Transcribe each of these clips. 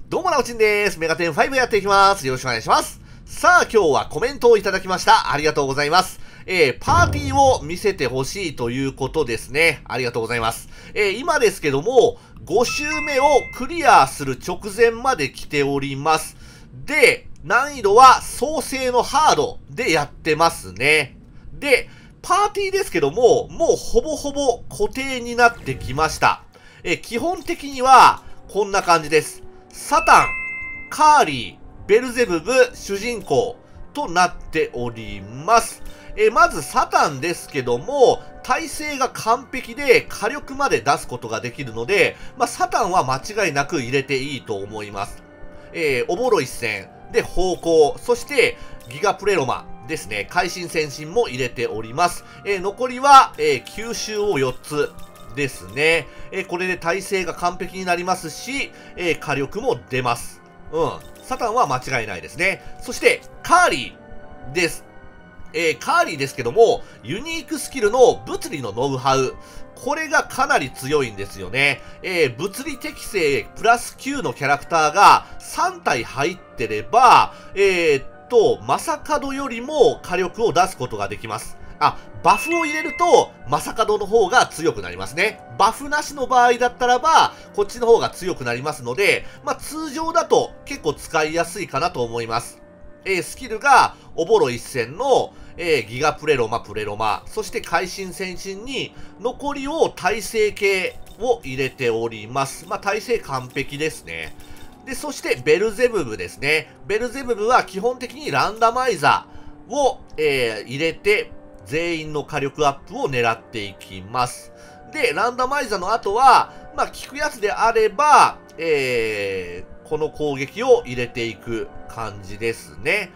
どうもなおちんです。メガテン5やっていきます。よろしくお願いします。さあ、今日はコメントをいただきました。ありがとうございます。パーティーを見せてほしいということですね。ありがとうございます。今ですけども、5周目をクリアする直前まで来ております。で、難易度は創世のハードでやってますね。で、パーティーですけども、もうほぼほぼ固定になってきました。基本的にはこんな感じです。サタン、カーリー、ベルゼブブ、主人公となっております。まずサタンですけども、耐性が完璧で火力まで出すことができるので、サタンは間違いなく入れていいと思います。おぼろ一戦で方向、そしてギガプレロマですね、会心先進も入れております。残りは、吸収を4つ。ですね。これで耐性が完璧になりますし、火力も出ます。サタンは間違いないですね。そして、カーリーです。カーリーですけども、ユニークスキルの物理のノウハウ。これがかなり強いんですよね。物理適性プラス9のキャラクターが3体入ってれば、マサカドよりも火力を出すことができます。バフを入れると、マサカドの方が強くなりますね。バフなしの場合だったらば、こっちの方が強くなりますので、通常だと結構使いやすいかなと思います。スキルが、おぼろ一戦の、ギガプレロマ、そして会心先進に、残りを耐性系を入れております。耐性完璧ですね。で、そしてベルゼブブですね。ベルゼブブは基本的にランダマイザーを、入れて、全員の火力アップを狙っていきます。で、ランダマイザーの後は、効くやつであれば、この攻撃を入れていく感じですね。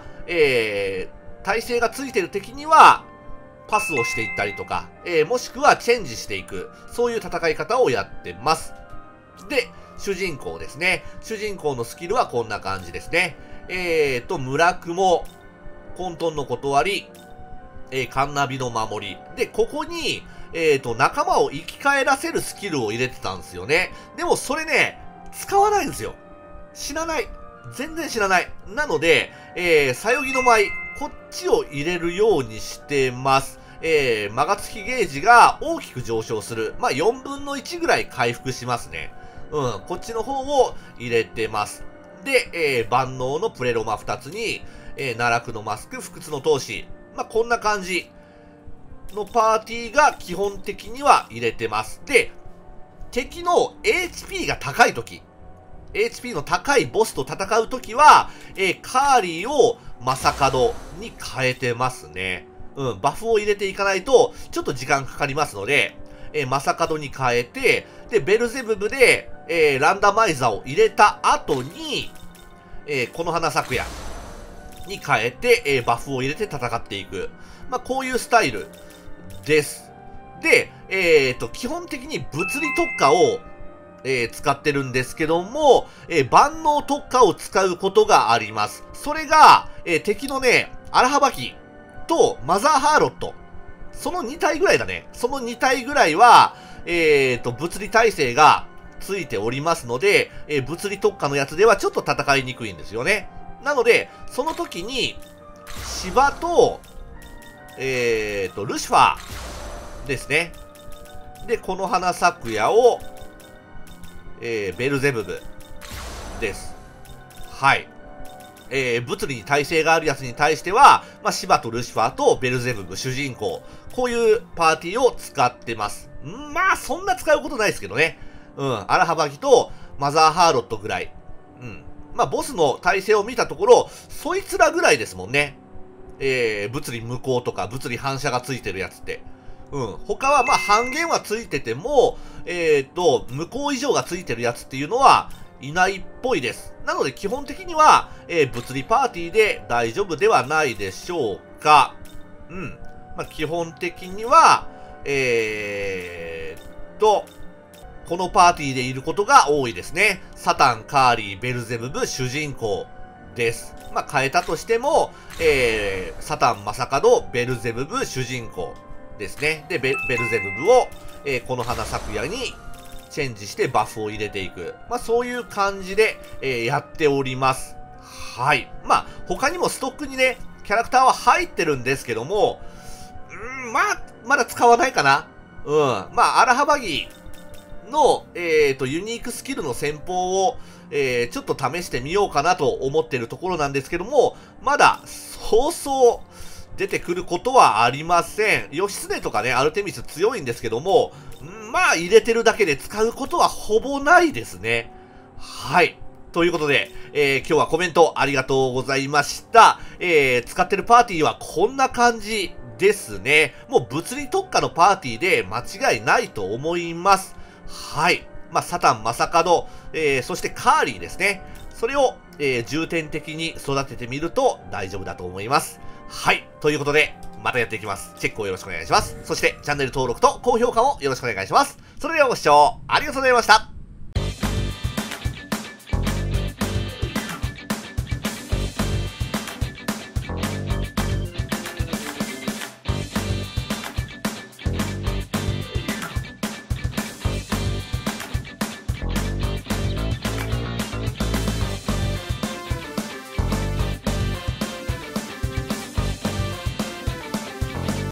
耐性がついてる敵には、パスをしていったりとか、もしくはチェンジしていく、そういう戦い方をやってます。で、主人公ですね。主人公のスキルはこんな感じですね。村雲、混沌の断り、カンナビの守り。で、ここに、仲間を生き返らせるスキルを入れてたんですよね。でもそれね、使わないんですよ。知らない。全然知らない。なので、さよぎの舞、こっちを入れるようにしてます。マガツキゲージが大きく上昇する。4分の1ぐらい回復しますね。こっちの方を入れてます。で、万能のプレロマ2つに、奈落のマスク、不屈の闘志。こんな感じのパーティーが基本的には入れてます。で、敵の HP が高いとき、HP の高いボスと戦うときは、カーリーをマサカドに変えてますね。バフを入れていかないと、ちょっと時間かかりますので、マサカドに変えて、で、ベルゼブブで、ランダマイザーを入れた後に、この花咲夜に変えて、バフを入れて戦っていく。こういうスタイルです。で、基本的に物理特化を、使ってるんですけども、万能特化を使うことがあります。それが、敵のね、アラハバキとマザーハーロット。その2体ぐらいだね。その2体ぐらいは、物理耐性がついておりますので、物理特化のやつではちょっと戦いにくいんですよね。なので、その時に、芝と、ルシファーですね。で、この花咲夜を、ベルゼブブです。はい。物理に耐性があるやつに対しては、芝とルシファーとベルゼブブ主人公。こういうパーティーを使ってます。そんな使うことないですけどね。アラハバキとマザーハーロットぐらい。ボスの耐性を見たところ、そいつらぐらいですもんね。物理無効とか、物理反射がついてるやつって。他は半減はついてても、無効以上がついてるやつっていうのはいないっぽいです。なので基本的には、物理パーティーで大丈夫ではないでしょうか。基本的には、このパーティーでいることが多いですね。サタン、カーリー、ベルゼブブ、主人公です。変えたとしても、サタン、マサカド、ベルゼブブ、主人公ですね。で、ベルゼブブを、この花咲夜にチチェンジしてバフを入れていく。そういう感じで、やっております。はい。他にもストックにね、キャラクターは入ってるんですけども、まだ使わないかな。荒幅木の、ユニークスキルの戦法を、ちょっと試してみようかなと思ってるところなんですけども、まだ、そうそう、出てくることはありません。義経とかね、アルテミス強いんですけども、入れてるだけで使うことはほぼないですね。はい。ということで、今日はコメントありがとうございました。使ってるパーティーはこんな感じですね。もう物理特化のパーティーで間違いないと思います。はい。サタン、マサカド、そしてカーリーですね。それを、重点的に育ててみると大丈夫だと思います。はい。ということで、またやっていきます。チェックをよろしくお願いします。そして、チャンネル登録と高評価をよろしくお願いします。それではご視聴ありがとうございました。